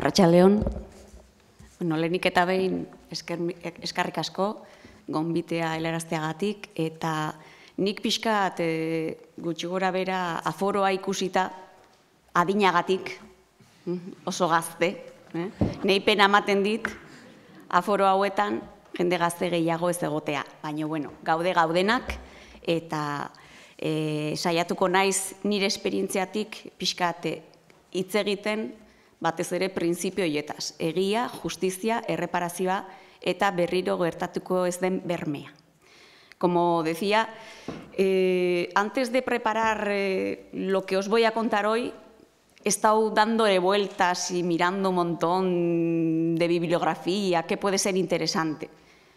Arratsaldeon, lehenik eta behin eskerrik asko, gonbitea helarazteagatik, eta nik pixkat gutxi gora bera aforoa ikusita adinagatik, oso gazte. Nei pena ematen dit, aforo hauetan jende gazte gehiago ez egotea. Baina, gaude gaudenak, eta saiatuko naiz nire esperientziatik pixkat hitz egiten, batez ere printzipio horietaz. Egia, justizia, erreparazioa eta berriro gertatuko ez den bermea. Como decía, antes de preparar lo que os voy a contar hoy, he estado dándole vueltas y mirando un montón de bibliografía que puede ser interesante.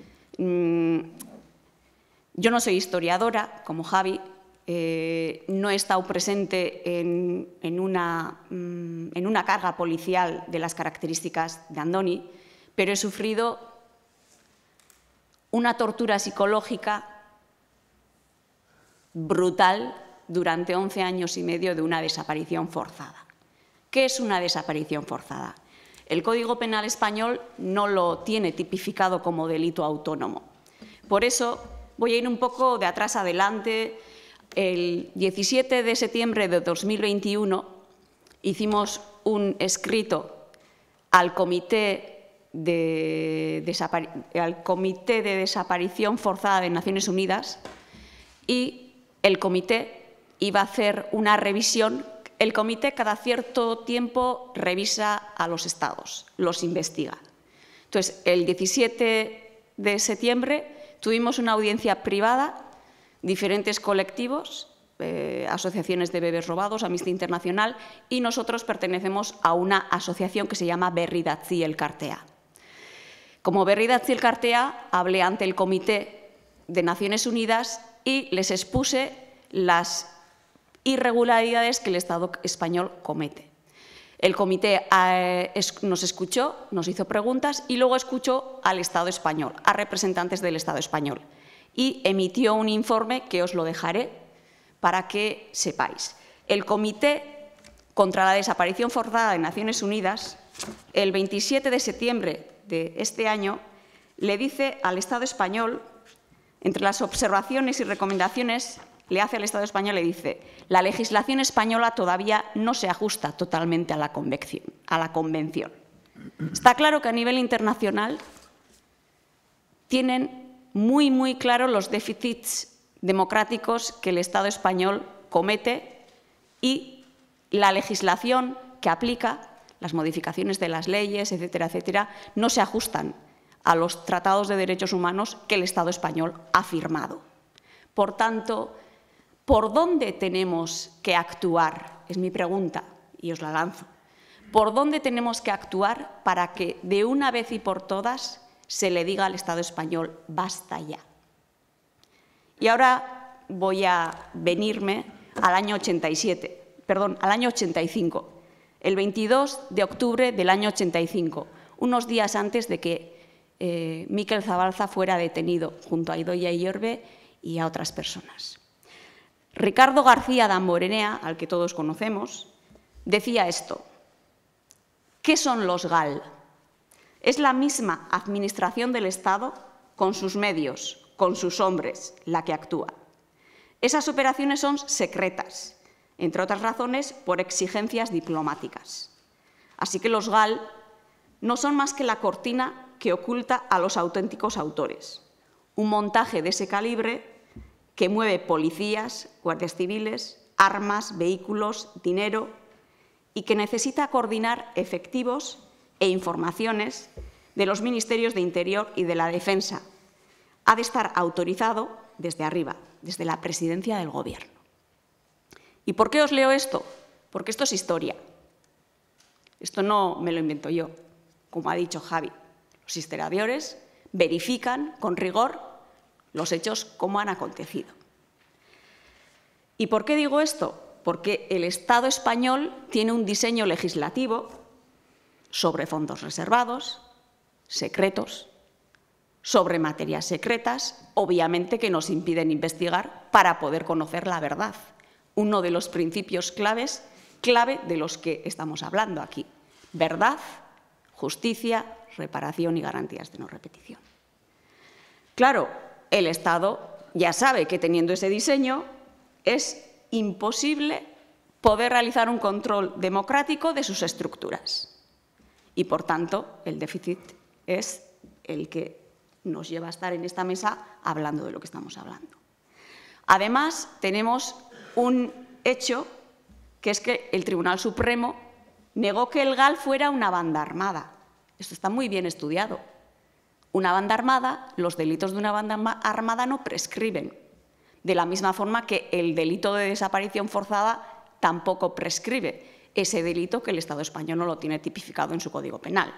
Yo no soy historiadora, como Javi, no he estado presente en una carga policial de las características de Andoni, pero he sufrido una tortura psicológica brutal durante 11 años y medio de una desaparición forzada. ¿Qué es una desaparición forzada? El Código Penal español no lo tiene tipificado como delito autónomo. Por eso voy a ir un poco de atrás adelante. El 17 de septiembre de 2021 hicimos un escrito al Comité de Desaparición Forzada de Naciones Unidas y el Comité iba a hacer una revisión. El Comité cada cierto tiempo revisa a los estados, los investiga. Entonces, el 17 de septiembre tuvimos una audiencia privada, diferentes colectivos, asociaciones de bebés robados, Amnistía Internacional, y nosotros pertenecemos a una asociación que se llama Berri Idatzi Elkartea. Como Berri Idatzi Elkartea, hablé ante el Comité de Naciones Unidas y les expuse las irregularidades que el Estado español comete. El Comité nos escuchó, nos hizo preguntas y luego escuchó al Estado español, a representantes del Estado español, y emitió un informe que os lo dejaré para que sepáis. El Comité contra la Desaparición Forzada de Naciones Unidas, el 27 de septiembre de este año, le dice al Estado español, entre las observaciones y recomendaciones, le hace al Estado español, le dice: la legislación española todavía no se ajusta totalmente a la Convención. Está claro que a nivel internacional tienen muy claros los déficits democráticos que el Estado español comete y la legislación que aplica, las modificaciones de las leyes, etcétera, etcétera, no se ajustan a los tratados de derechos humanos que el Estado español ha firmado. Por tanto, ¿por dónde tenemos que actuar? Es mi pregunta y os la lanzo. ¿Por dónde tenemos que actuar para que de una vez y por todas se le diga al Estado español basta ya? Y ahora voy a venirme al año 85, el 22 de octubre del año 85, unos días antes de que Mikel Zabalza fuera detenido junto a Idoia Iorbe y a otras personas. Ricardo García Damborenea, al que todos conocemos, decía esto: ¿qué son los GAL? Es la misma administración del Estado con sus medios, con sus hombres, la que actúa. Esas operaciones son secretas, entre otras razones por exigencias diplomáticas. Así que los GAL no son más que la cortina que oculta a los auténticos autores. Un montaje de ese calibre que mueve policías, guardias civiles, armas, vehículos, dinero y que necesita coordinar efectivos e informaciones de los ministerios de Interior y de la Defensa. Ha de estar autorizado desde arriba, desde la presidencia del Gobierno. ¿Y por qué os leo esto? Porque esto es historia. Esto no me lo invento yo, como ha dicho Javi. Los historiadores verifican con rigor los hechos como han acontecido. ¿Y por qué digo esto? Porque el Estado español tiene un diseño legislativo sobre fondos reservados, secretos, sobre materias secretas, obviamente que nos impiden investigar para poder conocer la verdad. Uno de los principios clave de los que estamos hablando aquí. Verdad justicia, reparación y garantías de no repetición. Claro, el Estado ya sabe que teniendo ese diseño es imposible poder realizar un control democrático de sus estructuras. Y, por tanto, el déficit es el que nos lleva a estar en esta mesa hablando de lo que estamos hablando. Además, tenemos un hecho, que es que el Tribunal Supremo negó que el GAL fuera una banda armada. Esto está muy bien estudiado. Una banda armada, los delitos de una banda armada no prescriben, de la misma forma que el delito de desaparición forzada tampoco prescribe, ese delito que el Estado español no lo tiene tipificado en su Código Penal.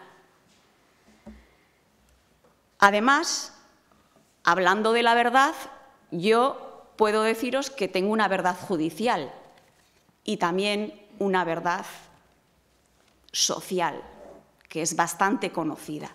Además, hablando de la verdad, yo puedo deciros que tengo una verdad judicial y también una verdad social, que es bastante conocida.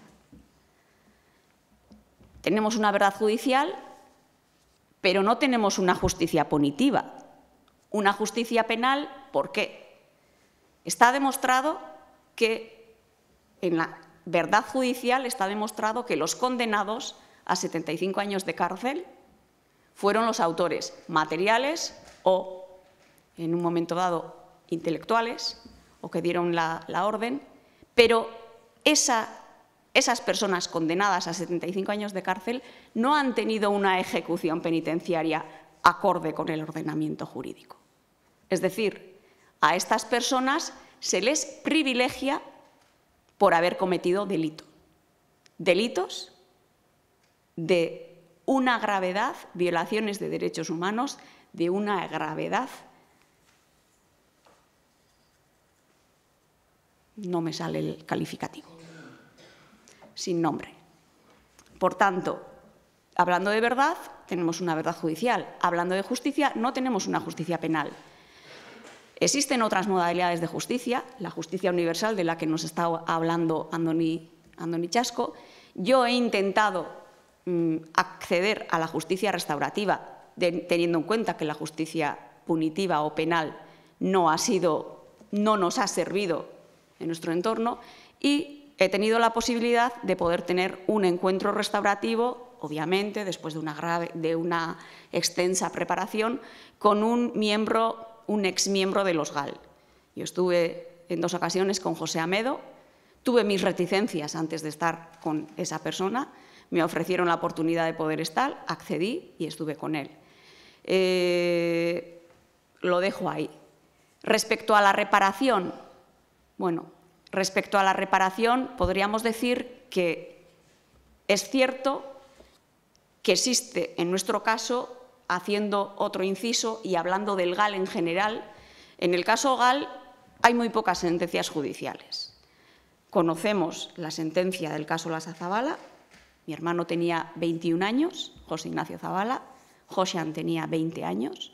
Tenemos una verdad judicial, pero no tenemos una justicia punitiva. Una justicia penal, ¿por qué? Está demostrado que en la verdad judicial está demostrado que los condenados a 75 años de cárcel fueron los autores materiales o, en un momento dado, intelectuales, o que dieron la orden, pero esas personas condenadas a 75 años de cárcel no han tenido una ejecución penitenciaria acorde con el ordenamiento jurídico. Es decir, a estas personas se les privilegia por haber cometido delitos de una gravedad, violaciones de derechos humanos, de una gravedad, no me sale el calificativo, sin nombre. Por tanto, hablando de verdad, tenemos una verdad judicial. Hablando de justicia, no tenemos una justicia penal. Existen otras modalidades de justicia, la justicia universal de la que nos está hablando Andoni Chasco. Yo he intentado acceder a la justicia restaurativa, teniendo en cuenta que la justicia punitiva o penal no nos ha servido en nuestro entorno, y he tenido la posibilidad de poder tener un encuentro restaurativo, obviamente, después de una extensa preparación, con un exmiembro de los GAL. Yo estuve en 2 ocasiones con José Amedo, tuve mis reticencias antes de estar con esa persona, me ofrecieron la oportunidad de poder estar, accedí y estuve con él. Lo dejo ahí. Respecto a la reparación, bueno, respecto a la reparación podríamos decir que es cierto que existe, en nuestro caso, haciendo otro inciso y hablando del GAL en general, en el caso GAL hay muy pocas sentencias judiciales. Conocemos la sentencia del caso Lasa Zabala, mi hermano tenía 21 años, José Ignacio Zabala, Josean tenía 20 años,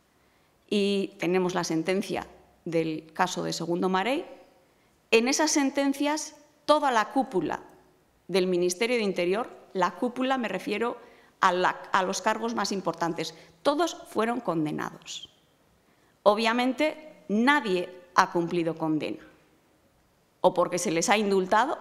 y tenemos la sentencia del caso de Segundo Marey. En esas sentencias, toda la cúpula del Ministerio de Interior, la cúpula me refiero a los cargos más importantes, todos fueron condenados. Obviamente, nadie ha cumplido condena, o porque se les ha indultado,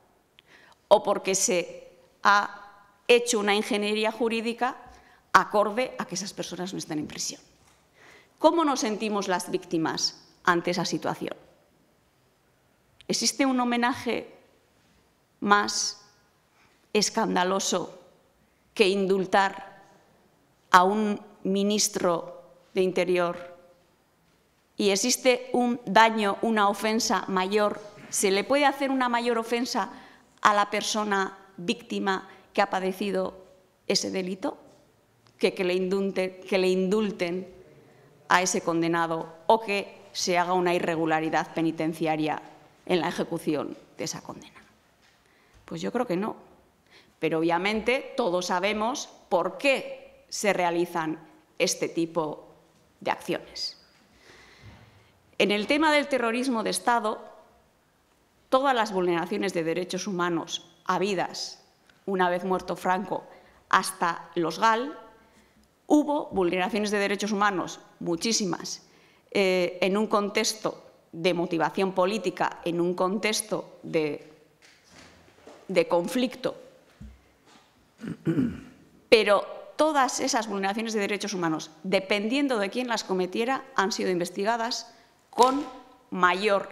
o porque se ha hecho una ingeniería jurídica acorde a que esas personas no estén en prisión. ¿Cómo nos sentimos las víctimas ante esa situación? ¿Existe un homenaje más escandaloso que indultar a un ministro de Interior? ¿Y existe un daño, una ofensa mayor? ¿Se le puede hacer una mayor ofensa a la persona víctima que ha padecido ese delito que le indulten a ese condenado o que se haga una irregularidad penitenciaria en la ejecución de esa condena? Pues yo creo que no. Pero obviamente todos sabemos por qué se realizan este tipo de acciones. En el tema del terrorismo de Estado, todas las vulneraciones de derechos humanos habidas una vez muerto Franco hasta los GAL, hubo vulneraciones de derechos humanos, muchísimas, en un contexto de motivación política, en un contexto de de conflicto, pero todas esas vulneraciones de derechos humanos, dependiendo de quién las cometiera, han sido investigadas con mayor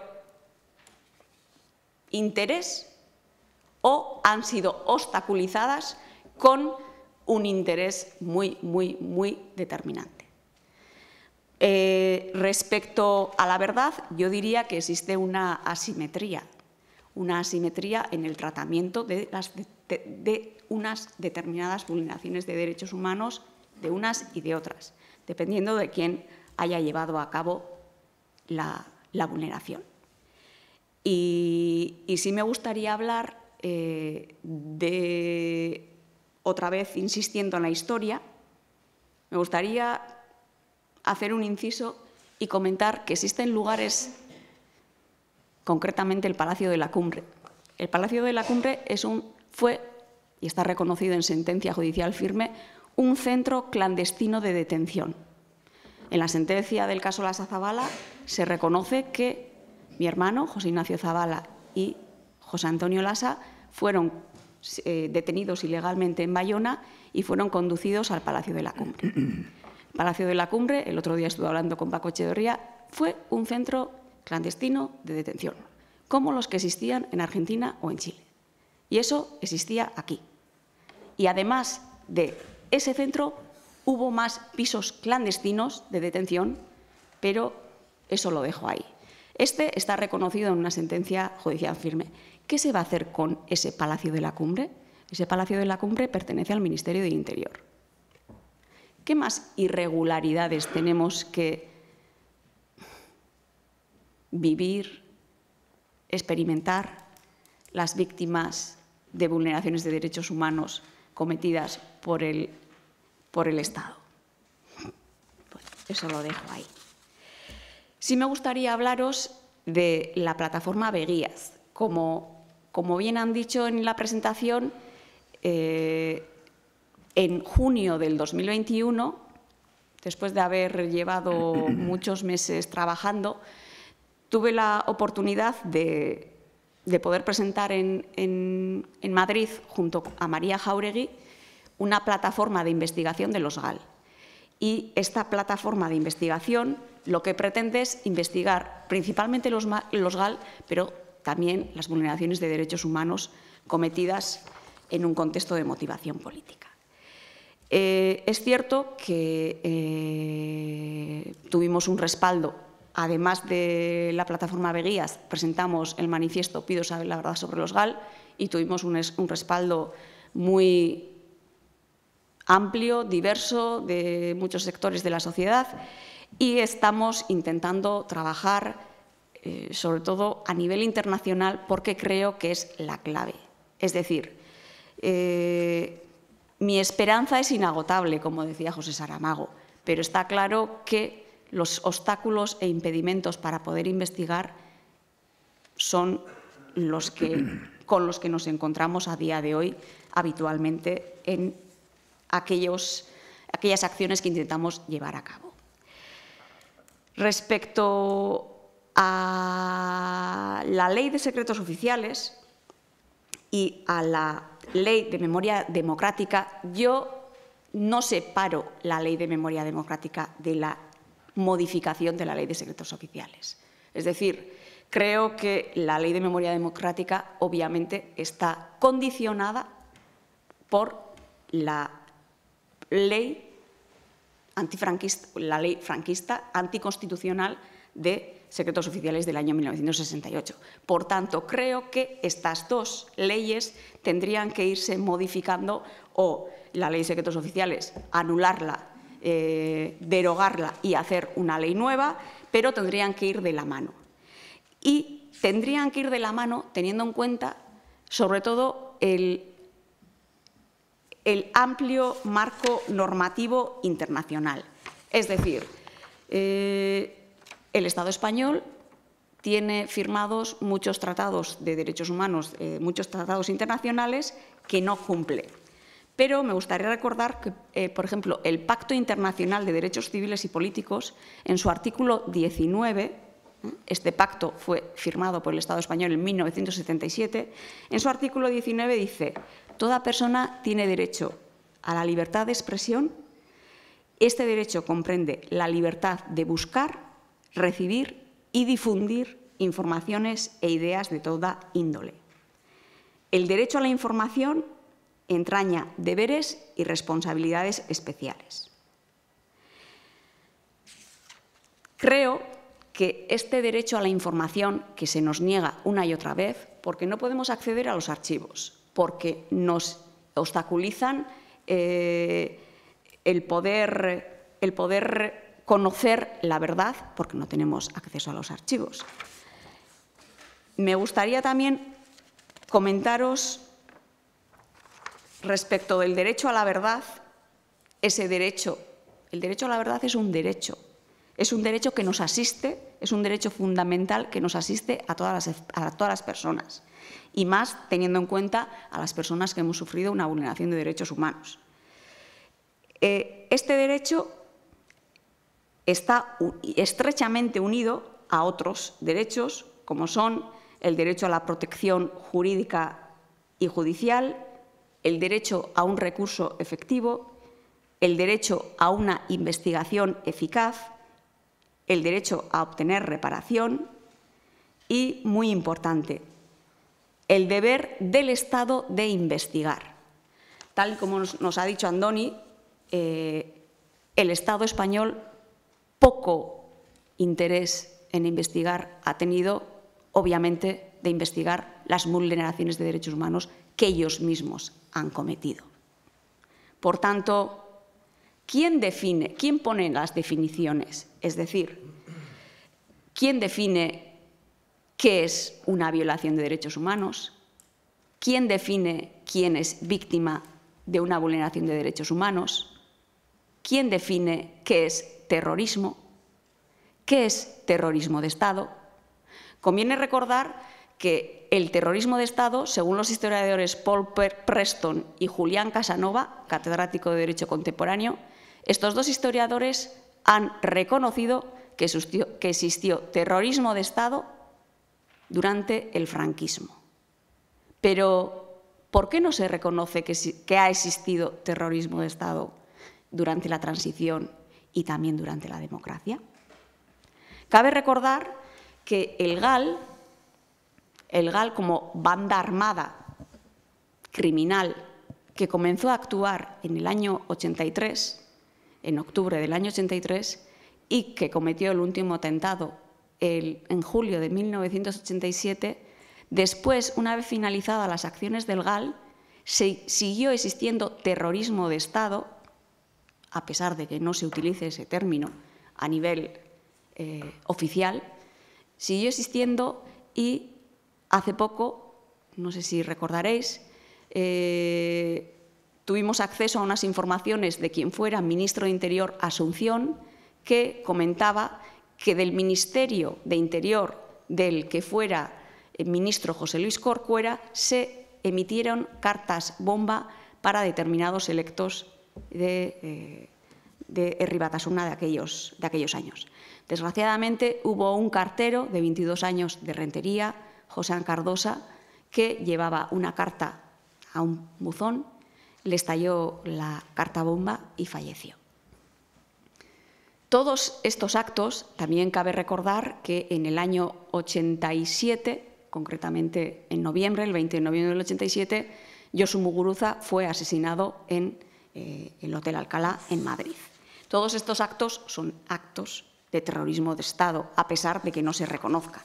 interés o han sido obstaculizadas con un interés muy, muy, muy determinante. Respecto a la verdad, yo diría que existe una asimetría en el tratamiento de unas determinadas vulneraciones de derechos humanos, de unas y de otras, dependiendo de quién haya llevado a cabo la vulneración. Y sí me gustaría hablar otra vez insistiendo en la historia, me gustaría hacer un inciso y comentar que existen lugares, concretamente el Palacio de la Cumbre. El Palacio de la Cumbre fue, y está reconocido en sentencia judicial firme, un centro clandestino de detención. En la sentencia del caso Lasa Zabala se reconoce que mi hermano, José Ignacio Zabala, y José Antonio Lasa fueron detenidos ilegalmente en Bayona y fueron conducidos al Palacio de la Cumbre. El Palacio de la Cumbre, el otro día estuve hablando con Paco Echeverría, fue un centro clandestino de detención, como los que existían en Argentina o en Chile. Y eso existía aquí. Y además de ese centro, hubo más pisos clandestinos de detención, pero eso lo dejo ahí. Este está reconocido en una sentencia judicial firme. ¿Qué se va a hacer con ese Palacio de la Cumbre? Ese Palacio de la Cumbre pertenece al Ministerio del Interior. ¿Qué más irregularidades tenemos que vivir, experimentar las víctimas de vulneraciones de derechos humanos cometidas por el Estado? Pues eso lo dejo ahí. Sí me gustaría hablaros de la plataforma Veguías. Como bien han dicho en la presentación, en junio del 2021, después de haber llevado muchos meses trabajando, tuve la oportunidad de poder presentar en Madrid, junto a María Jáuregui, una plataforma de investigación de los GAL. Y esta plataforma de investigación lo que pretende es investigar principalmente los GAL, pero también las vulneraciones de derechos humanos cometidas en un contexto de motivación política. Es cierto que tuvimos un respaldo. Además de la plataforma Veguías, presentamos el manifiesto Pido saber la verdad sobre los GAL y tuvimos un respaldo muy amplio, diverso, de muchos sectores de la sociedad y estamos intentando trabajar sobre todo a nivel internacional porque creo que es la clave. Es decir, mi esperanza es inagotable, como decía José Saramago, pero está claro que los obstáculos e impedimentos para poder investigar son con los que nos encontramos a día de hoy habitualmente en aquellas acciones que intentamos llevar a cabo. Respecto a la Ley de Secretos Oficiales y a la Ley de Memoria Democrática, yo no separo la Ley de Memoria Democrática de la modificación de la Ley de Secretos Oficiales. Es decir, creo que la Ley de Memoria Democrática obviamente está condicionada por la ley antifranquista, la ley franquista anticonstitucional de secretos oficiales del año 1968. Por tanto, creo que estas dos leyes tendrían que irse modificando o la ley de secretos oficiales, anularla, derogarla y hacer una ley nueva, pero tendrían que ir de la mano. Y tendrían que ir de la mano teniendo en cuenta, sobre todo, el amplio marco normativo internacional. Es decir, el Estado español tiene firmados muchos tratados de derechos humanos, muchos tratados internacionales que no cumple. Pero me gustaría recordar que, por ejemplo, el Pacto Internacional de Derechos Civiles y Políticos, en su artículo 19, Este pacto fue firmado por el Estado español en 1977. En su artículo 19 dice: toda persona tiene derecho a la libertad de expresión. Este derecho comprende la libertad de buscar, recibir y difundir informaciones e ideas de toda índole. El derecho a la información entraña deberes y responsabilidades especiales. Creo que este derecho a la información, que se nos niega una y otra vez, porque no podemos acceder a los archivos, porque nos obstaculizan el poder conocer la verdad, porque no tenemos acceso a los archivos. Me gustaría también comentaros respecto del derecho a la verdad. Ese derecho, el derecho a la verdad es un derecho que nos asiste, es un derecho fundamental que nos asiste a todas las personas, y más teniendo en cuenta a las personas que hemos sufrido una vulneración de derechos humanos. Este derecho está estrechamente unido a otros derechos, como son el derecho a la protección jurídica y judicial, el derecho a un recurso efectivo, el derecho a una investigación eficaz, el derecho a obtener reparación y, muy importante, el deber del Estado de investigar. Tal como nos ha dicho Andoni, el Estado español poco interés en investigar ha tenido, obviamente, de investigar las vulneraciones de derechos humanos que ellos mismos han cometido. Por tanto, ¿quién pone las definiciones? Es decir, ¿quién define qué es una violación de derechos humanos? ¿Quién define quién es víctima de una vulneración de derechos humanos? ¿Quién define qué es terrorismo? ¿Qué es terrorismo de Estado? Conviene recordar que el terrorismo de Estado, según los historiadores Paul Preston y Julián Casanova, catedrático de Derecho Contemporáneo, estos dos historiadores han reconocido que existió terrorismo de Estado durante el franquismo. Pero, ¿por qué no se reconoce que ha existido terrorismo de Estado durante la transición y también durante la democracia? Cabe recordar que el GAL como banda armada criminal que comenzó a actuar en el año 83, en octubre del año 83, y que cometió el último atentado en julio de 1987, después, una vez finalizadas las acciones del GAL, siguió existiendo terrorismo de Estado, a pesar de que no se utilice ese término a nivel oficial, siguió existiendo, y hace poco, no sé si recordaréis, tuvimos acceso a unas informaciones de quien fuera ministro de Interior, Asunción, que comentaba que del Ministerio de Interior del que fuera el ministro José Luis Corcuera se emitieron cartas bomba para determinados electos de Herri Batasuna de aquellos años. Desgraciadamente, hubo un cartero de 22 años de Rentería, José Cardosa, que llevaba una carta a un buzón, le estalló la carta bomba y falleció. Todos estos actos, también cabe recordar que en el año 87, concretamente en noviembre, el 20 de noviembre del 87, Josu Muguruza fue asesinado en el Hotel Alcalá, en Madrid. Todos estos actos son actos de terrorismo de Estado, a pesar de que no se reconozcan.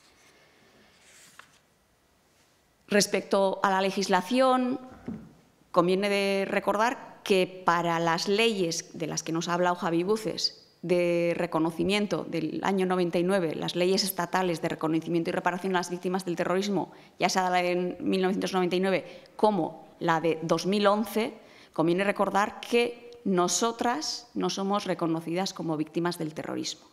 Respecto a la legislación, conviene de recordar que para las leyes de las que nos ha hablado Javi Buces, de reconocimiento del año 99, las leyes estatales de reconocimiento y reparación a las víctimas del terrorismo, ya sea la de 1999 como la de 2011, conviene recordar que nosotras no somos reconocidas como víctimas del terrorismo.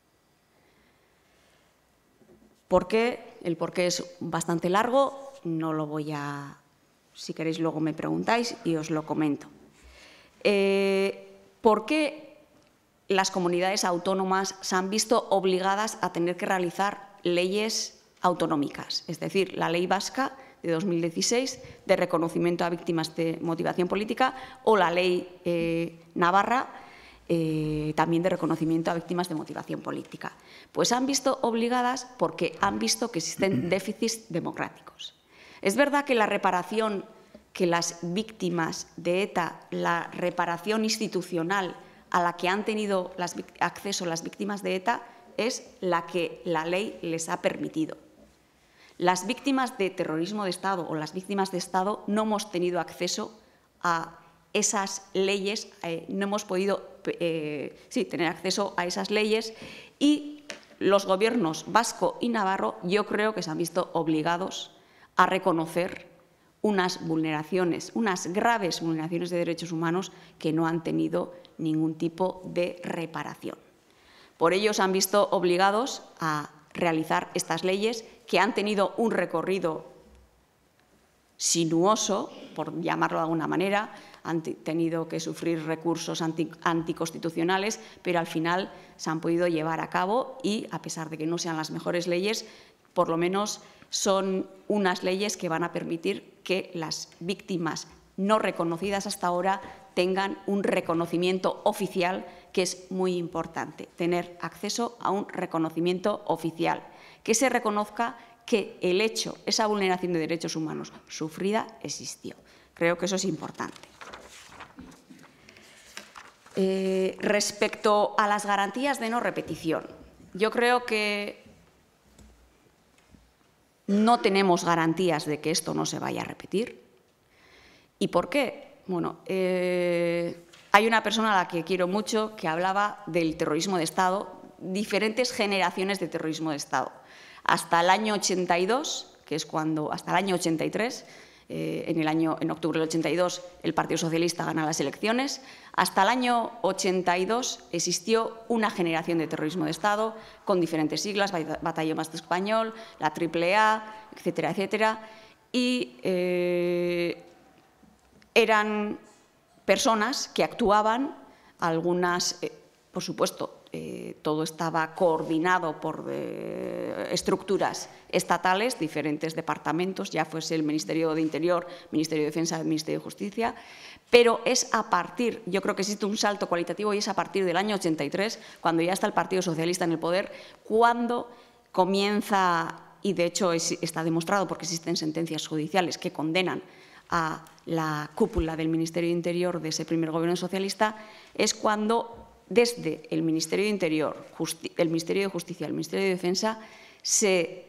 ¿Por qué? El porqué es bastante largo, no lo voy a... Si queréis luego me preguntáis y os lo comento. ¿Por qué las comunidades autónomas se han visto obligadas a tener que realizar leyes autonómicas, es decir, la ley vasca de 2016 de reconocimiento a víctimas de motivación política o la ley navarra también de reconocimiento a víctimas de motivación política. Pues se han visto obligadas porque han visto que existen déficits democráticos. Es verdad que la reparación que las víctimas de ETA, la reparación institucional a la que han tenido acceso las víctimas de ETA es la que la ley les ha permitido. Las víctimas de terrorismo de Estado o las víctimas de Estado no hemos tenido acceso a esas leyes, no hemos podido tener acceso a esas leyes y los gobiernos vasco y navarro yo creo que se han visto obligados a reconocer unas vulneraciones, unas graves vulneraciones de derechos humanos que no han tenido ningún tipo de reparación. Por ello se han visto obligados a realizar estas leyes que han tenido un recorrido sinuoso, por llamarlo de alguna manera, han tenido que sufrir recursos anticonstitucionales, pero al final se han podido llevar a cabo y, a pesar de que no sean las mejores leyes, por lo menos son unas leyes que van a permitir que las víctimas no reconocidas hasta ahora tengan un reconocimiento oficial, que es muy importante, tener acceso a un reconocimiento oficial, que se reconozca que el hecho, esa vulneración de derechos humanos sufrida, existió. Creo que eso es importante. Respecto a las garantías de no repetición, yo creo que no tenemos garantías de que esto no se vaya a repetir. ¿Y por qué? Bueno, hay una persona a la que quiero mucho que hablaba del terrorismo de Estado, diferentes generaciones de terrorismo de Estado. Hasta el año 82, que es cuando, hasta el año 83, en octubre del 82 el Partido Socialista gana las elecciones. Hasta el año 82 existió una generación de terrorismo de Estado con diferentes siglas, Batallón Vasco Español, la AAA, etcétera, etcétera. Y eran personas que actuaban, algunas, por supuesto, todo estaba coordinado por estructuras estatales, diferentes departamentos, ya fuese el Ministerio de Interior, Ministerio de Defensa, el Ministerio de Justicia, pero es a partir, yo creo que existe un salto cualitativo y es a partir del año 83, cuando ya está el Partido Socialista en el poder, cuando comienza, y de hecho está demostrado porque existen sentencias judiciales que condenan a la cúpula del Ministerio de Interior de ese primer gobierno socialista, es cuando desde el Ministerio de Interior, el Ministerio de Justicia, el Ministerio de Defensa, se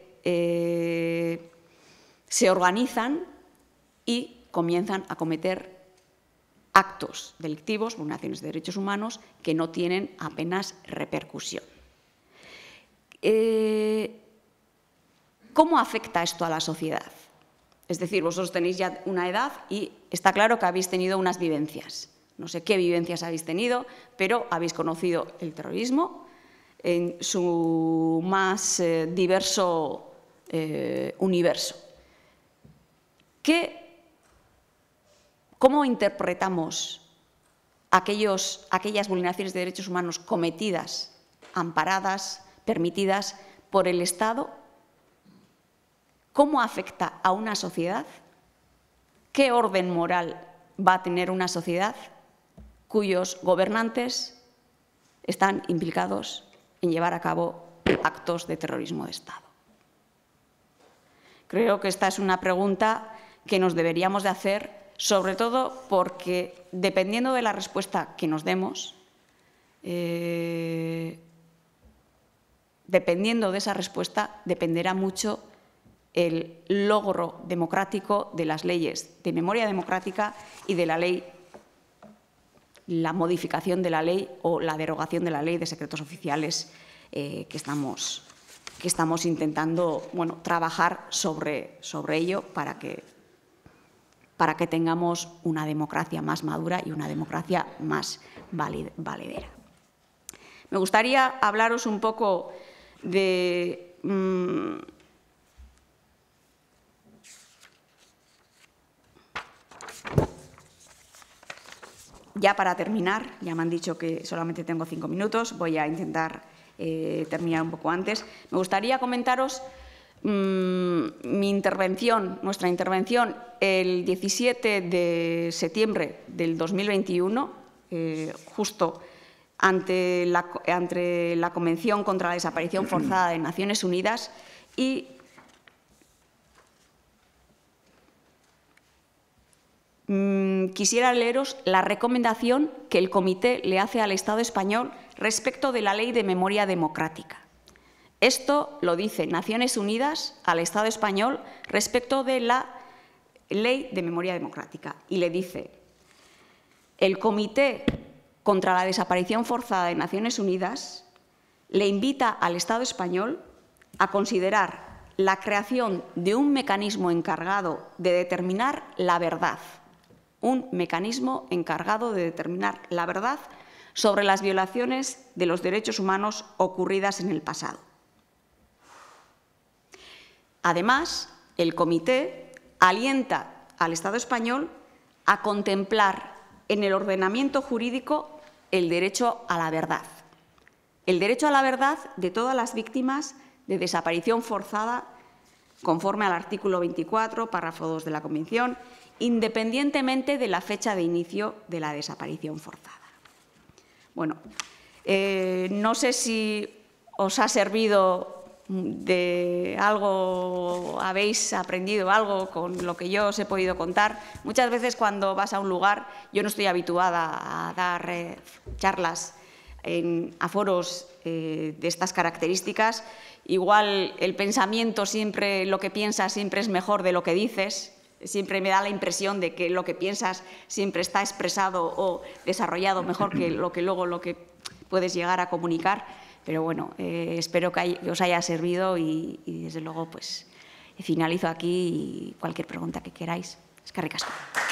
organizan y comienzan a cometer actos delictivos, vulneraciones de derechos humanos, que no tienen apenas repercusión. ¿Cómo afecta esto a la sociedad? Es decir, vosotros tenéis ya una edad y está claro que habéis tenido unas vivencias. No sé qué vivencias habéis tenido, pero habéis conocido el terrorismo en su más diverso universo. ¿Cómo interpretamos aquellas vulneraciones de derechos humanos cometidas, amparadas, permitidas por el Estado? ¿Cómo afecta a una sociedad? ¿Qué orden moral va a tener una sociedad cuyos gobernantes están implicados en llevar a cabo actos de terrorismo de Estado? Creo que esta es una pregunta que nos deberíamos de hacer, sobre todo porque, dependiendo de la respuesta que nos demos, dependiendo de esa respuesta, dependerá mucho el logro democrático de las leyes de memoria democrática y de la ley, la modificación de la ley o la derogación de la ley de secretos oficiales que estamos intentando trabajar sobre ello para que tengamos una democracia más madura y una democracia más valedera. Me gustaría hablaros un poco de ya para terminar, ya me han dicho que solamente tengo 5 minutos, voy a intentar terminar un poco antes. Me gustaría comentaros nuestra intervención el 17 de septiembre del 2021, justo ante la Convención contra la Desaparición Forzada de Naciones Unidas, y quisiera leeros la recomendación que el Comité le hace al Estado español respecto de la Ley de Memoria Democrática. Esto lo dice Naciones Unidas al Estado español respecto de la Ley de Memoria Democrática. Y le dice: el Comité contra la Desaparición Forzada de Naciones Unidas le invita al Estado español a considerar la creación de un mecanismo encargado de determinar la verdad. Un mecanismo encargado de determinar la verdad sobre las violaciones de los derechos humanos ocurridas en el pasado. Además, el Comité alienta al Estado español a contemplar en el ordenamiento jurídico el derecho a la verdad. El derecho a la verdad de todas las víctimas de desaparición forzada, conforme al artículo 24, párrafo 2 de la Convención, independientemente de la fecha de inicio de la desaparición forzada. Bueno, no sé si os ha servido de algo, habéis aprendido algo con lo que yo os he podido contar. Muchas veces cuando vas a un lugar, yo no estoy habituada a dar charlas a foros de estas características. Igual el pensamiento siempre, lo que piensas siempre es mejor de lo que dices. Siempre me da la impresión de que lo que piensas siempre está expresado o desarrollado mejor que luego puedes llegar a comunicar. Pero bueno, espero que os haya servido y desde luego pues finalizo aquí y cualquier pregunta que queráis. Eskerrik asko.